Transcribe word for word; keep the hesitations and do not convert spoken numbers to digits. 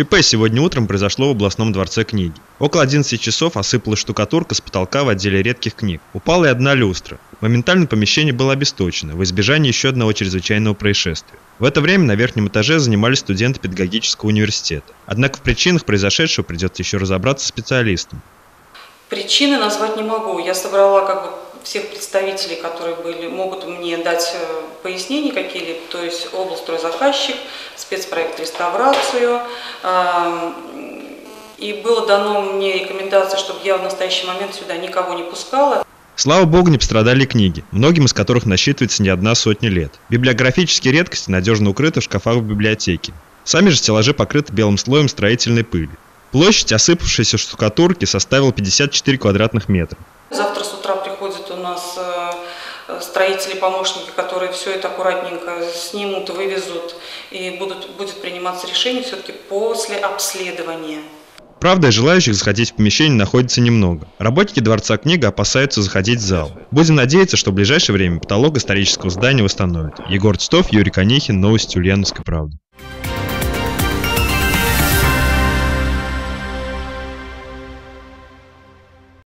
ЧП сегодня утром произошло в областном дворце книги. Около одиннадцати часов осыпалась штукатурка с потолка в отделе редких книг. Упала и одна люстра. Моментально помещение было обесточено, в избежание еще одного чрезвычайного происшествия. В это время на верхнем этаже занимались студенты педагогического университета. Однако в причинах произошедшего придется еще разобраться специалистам. Причины назвать не могу. Я собрала как бы всех представителей, которые были, могут мне дать пояснения какие-либо, то есть облстройзаказчик, спецпроект реставрацию. И было дано мне рекомендация, чтобы я в настоящий момент сюда никого не пускала. Слава богу, не пострадали книги, многим из которых насчитывается не одна сотня лет. Библиографические редкости надежно укрыты в шкафах в библиотеке. Сами же стеллажи покрыты белым слоем строительной пыли. Площадь осыпавшейся штукатурки составила пятьдесят четыре квадратных метра. Завтра с утра приходят у нас строители-помощники, которые все это аккуратненько снимут, вывезут, и будут, будет приниматься решение все-таки после обследования. Правда, желающих заходить в помещение находится немного. Работники Дворца книги опасаются заходить в зал. Будем надеяться, что в ближайшее время потолок исторического здания восстановят. Егор Титов, Юрий Конехин, новости Ульяновской правды.